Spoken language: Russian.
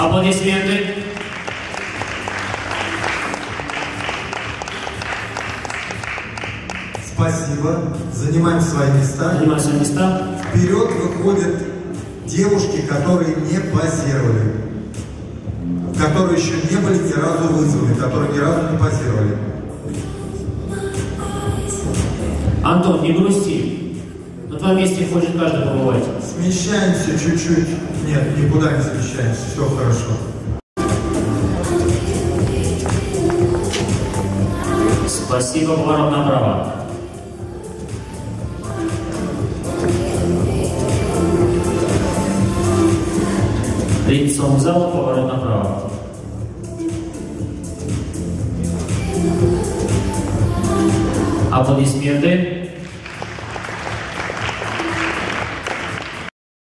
Аплодисменты. Спасибо. Занимаем свои места. Занимаем свои места. Вперед выходят девушки, которые не позировали, которые еще не были ни разу вызваны, которые ни разу не позировали. Антон, не грусти. На твоем месте хочет каждый побывать. Смещаемся чуть-чуть. Нет, никуда не смещаемся. Все хорошо. Спасибо, поворот направо. Лицом в зал, поворот направо. Аплодисменты.